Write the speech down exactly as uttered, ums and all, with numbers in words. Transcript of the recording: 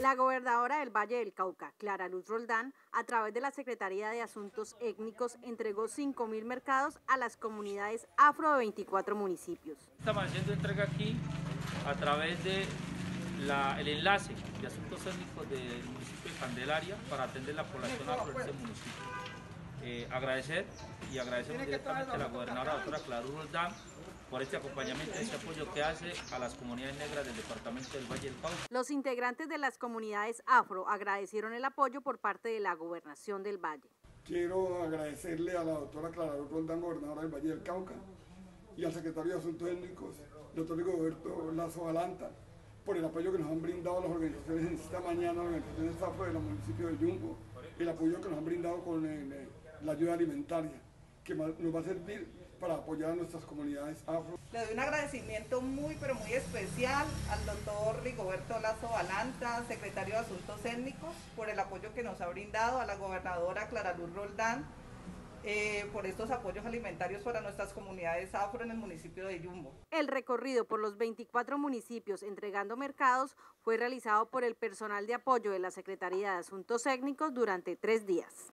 La gobernadora del Valle del Cauca, Clara Luz Roldán, a través de la Secretaría de Asuntos Étnicos, entregó cinco mil mercados a las comunidades afro de veinticuatro municipios. Estamos haciendo entrega aquí a través de la, el enlace de asuntos étnicos del municipio de Candelaria para atender la población afro de ese municipio. Eh, agradecer y agradecemos directamente a la gobernadora doctora Clara Luz Roldán por este acompañamiento y este apoyo que hace a las comunidades negras del departamento del Valle del Cauca. Los integrantes de las comunidades afro agradecieron el apoyo por parte de la gobernación del Valle. Quiero agradecerle a la doctora Clara Luz Roldán, gobernadora del Valle del Cauca, y al secretario de Asuntos Étnicos, doctor Rigoberto Lazo Balanta, por el apoyo que nos han brindado las organizaciones en esta mañana, las organizaciones afro de los municipios de Yumbo, el apoyo que nos han brindado con el, la ayuda alimentaria, que nos va a servir para apoyar a nuestras comunidades afro. Le doy un agradecimiento muy, pero muy especial al doctor Rigoberto Lazo Balanta, secretario de Asuntos Étnicos, por el apoyo que nos ha brindado, a la gobernadora Clara Luz Roldán, eh, por estos apoyos alimentarios para nuestras comunidades afro en el municipio de Yumbo. El recorrido por los veinticuatro municipios entregando mercados fue realizado por el personal de apoyo de la Secretaría de Asuntos Étnicos durante tres días.